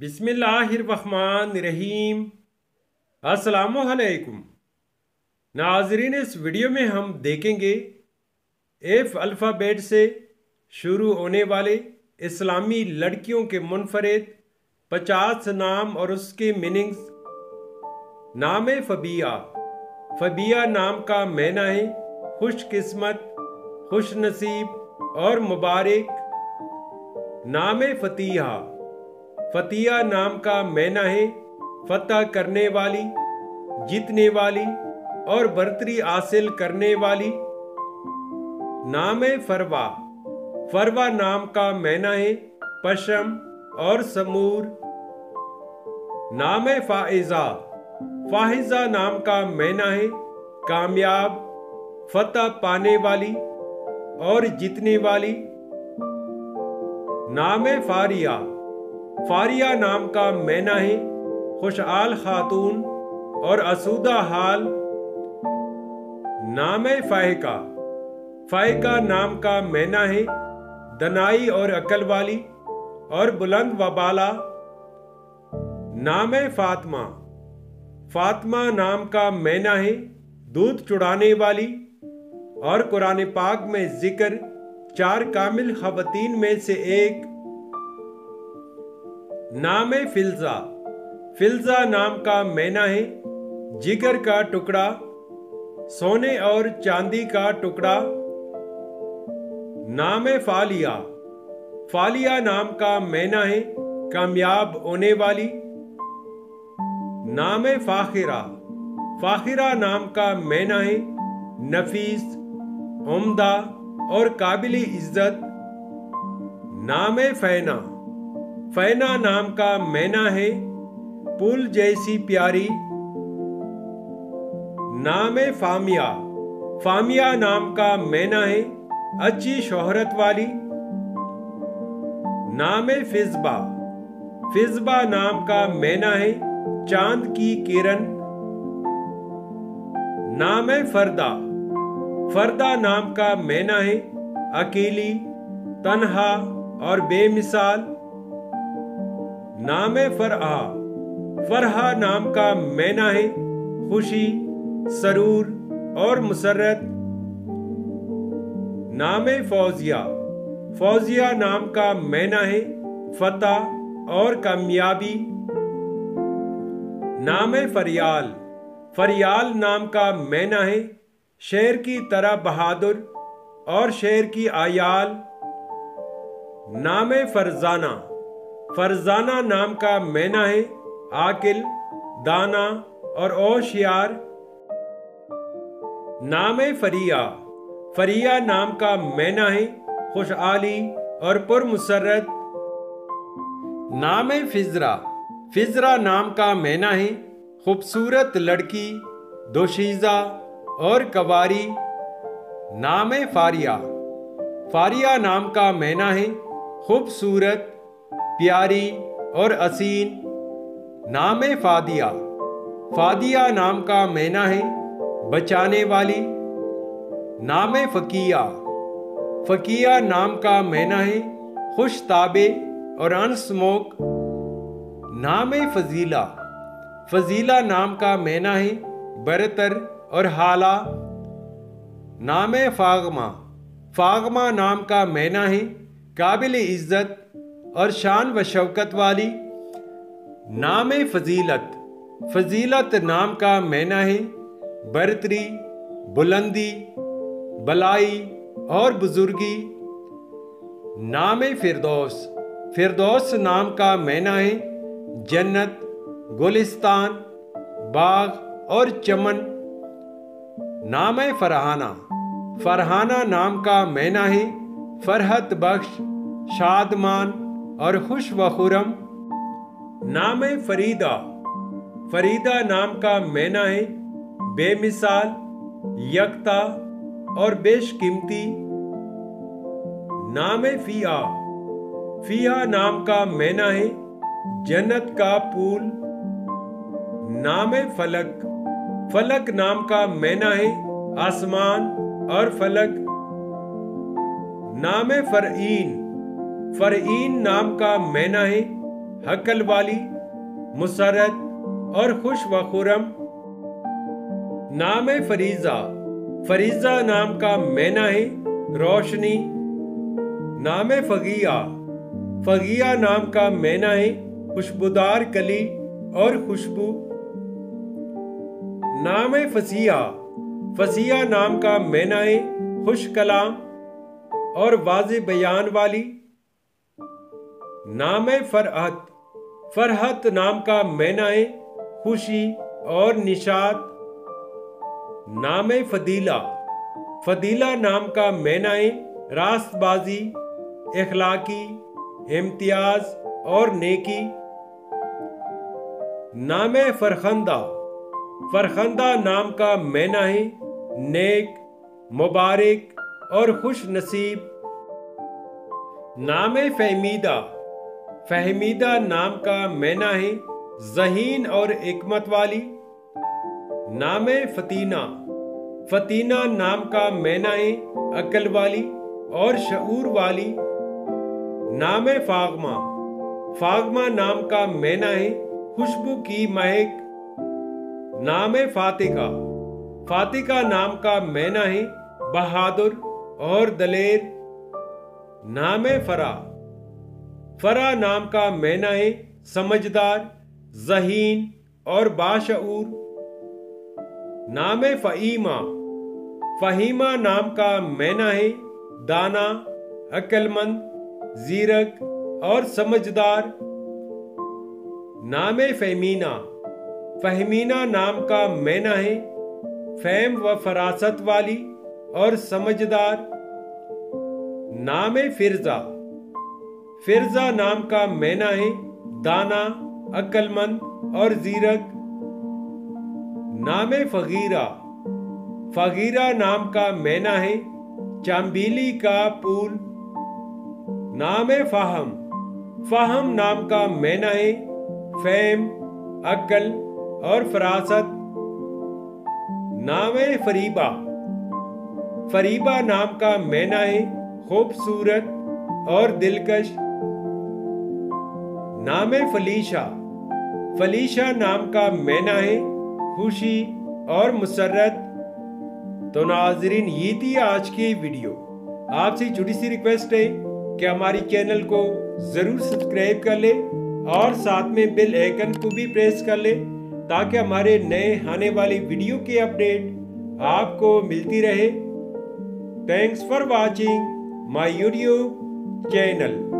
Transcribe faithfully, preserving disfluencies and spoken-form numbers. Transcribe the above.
بسم اللہ الرحمن الرحیم۔ السلام علیکم ناظرین، اس ویڈیو میں ہم دیکھیں گے ایف الفابیٹ سے شروع ہونے والے اسلامی لڑکیوں کے منفرد پچاس نام اور اس کے میننگز۔ نام فبیہ۔ فبیہ نام کا معنی ہے خوش قسمت، خوش نصیب اور مبارک۔ نام فتیحہ۔ فتیحہ نام کا معنی ہے فتح کرنے والی، جیتنے والی اور برتری حاصل کرنے والی۔ نام فروہ۔ فروہ نام کا معنی ہے پشم اور سمور۔ نام فائزہ۔ فائزہ نام کا معنی ہے کامیاب، فتح پانے والی اور جیتنے والی۔ نام فاریہ۔ فاریہ نام کا معنی ہے خوشحال خاتون اور آسودہ حال۔ نام فائقہ۔ فائقہ نام کا معنی ہے دانائی اور عقل والی اور بلند و بالا۔ نام فاطمہ۔ فاطمہ نام کا معنی ہے دودھ چڑھانے والی، اور قرآن پاک میں ذکر چار کامل خواتین میں سے ایک۔ نام فلزہ۔ فلزہ نام کا معنی ہے جگر کا ٹکڑا، سونے اور چاندی کا ٹکڑا۔ نام فالیہ۔ فالیہ نام کا معنی ہے کامیاب ہونے والی۔ نام فاخرہ۔ فاخرہ نام کا معنی ہے نفیس، عمدہ اور قابل عزت۔ نام فینا۔ فینا نام کا معنی ہے پھول جیسی پیاری۔ نام فامیہ۔ فامیہ نام کا معنی ہے اچھی شہرت والی۔ نام فضبہ۔ فضبہ نام کا معنی ہے چاند کی کرن۔ نام فردہ۔ فردہ نام کا معنی ہے اکیلی، تنہا اور بے مثال۔ نام فرحہ۔ فرحہ نام کا معنی ہے خوشی، سرور اور مسرت۔ نام فوزیہ۔ فوزیہ نام کا معنی ہے فتح اور کامیابی۔ نام فریال۔ فریال نام کا معنی ہے شیر کی طرح بہادر اور شیر کی عیال۔ نام فرزانہ۔ فرزانہ نام کا معنی ہے عاقل، دانا اور ہوشیار۔ نام فریہ۔ فریہ نام کا معنی ہے خوشحالی اور پرمسرت۔ نام فزرہ۔ فزرہ نام کا معنی ہے خوبصورت لڑکی، دوشیزہ اور کنواری۔ نام فاریہ۔ فاریہ نام کا معنی ہے خوبصورت، پیاری اور حسین۔ نام فادیہ۔ فادیہ نام کا معنی ہے بچانے والی۔ نام فقیہ۔ فقیہ نام کا معنی ہے خوش طبع اور انسموک۔ نام فضیلہ۔ فضیلہ نام کا معنی ہے برتر اور حالہ۔ نام فاغمہ۔ فاغمہ نام کا معنی ہے قابل عزت اور شان و شوکت والی۔ نام فضیلت۔ فضیلت نام کا معنی ہے برتری، بلندی، بلائی اور بزرگی۔ نام فردوس۔ فردوس نام کا معنی ہے جنت، گلستان، باغ اور چمن۔ نام فرحانہ۔ فرحانہ نام کا معنی ہے فرحت بخش، شادمان اور خوش و خرم۔ نام فریدہ۔ فریدہ نام کا معنی ہے بے مثال، یکتا اور بیش قیمتی۔ نام فیہا۔ فیہا نام کا معنی ہے جنت کا پھول۔ نام فلک۔ فلک نام کا معنی ہے آسمان اور فلک۔ نام فرعین۔ فرعین نام کا معنی ہے عقل والی، مسرت اور خوش و خرم۔ نام فریضہ، فریضہ نام کا معنی ہے روشنی۔ نام فقیہ، فقیہ نام کا معنی ہے خوشبودار کلی اور خوشبو۔ نام فصیحہ، فصیحہ نام کا معنی ہے خوش کلام اور واضح بیان والی۔ نام فرحت، فرحت نام کا معنی ہے خوشی اور نشاط۔ نام فضیلہ، فضیلہ نام کا معنی ہے راست بازی، اخلاقی، امتیاز اور نیکی۔ نام فرخندہ، فرخندہ نام کا معنی ہے نیک، مبارک اور خوش نصیب۔ نام فہمیدہ، فہمیدہ نام کا معنی ہے ذہین اور حکمت والی۔ نام فتینہ، فتینہ نام کا معنی ہے عقل والی اور شعور والی۔ نام فاغمہ، فاغمہ نام کا معنی ہے خوشبو کی مہک۔ نام فاتقہ، فاتقہ نام کا معنی ہے بہادر اور دلیر۔ نام فرا، فرا نام کا معنی ہے سمجھدار، ذہین اور باشعور۔ نام فہیمہ، فہیمہ نام کا معنی ہے دانا، عقل مند، زیرک اور سمجھدار۔ نام فہمینہ، فہمینہ نام کا معنی ہے فہم و فراست والی اور سمجھدار۔ نام فرزہ، فرزہ نام کا معنی ہے دانا، عقل مند اور زیرک۔ نام فغیرہ، فغیرہ نام کا معنی ہے چامبیلی کا پھول۔ نام فہم، فہم نام کا معنی ہے فہم، عقل اور فراست۔ نام فریبہ، فریبہ نام کا معنی ہے خوبصورت اور دلکش۔ نام فلیشہ، فلیشہ نام کا معنی ہے خوشی اور مسرت۔ تو ناظرین، یہ تھی آج کی ویڈیو۔ آپ سے چھوٹی سی ریکویسٹ ہے کہ ہماری چینل کو ضرور سبسکرائب کر لیں اور ساتھ میں بیل آئیکن کو بھی پریس کر لیں تاکہ ہمارے نئے آنے والی ویڈیو کی اپڈیٹ آپ کو ملتی رہے۔ Thanks for watching my YouTube channel.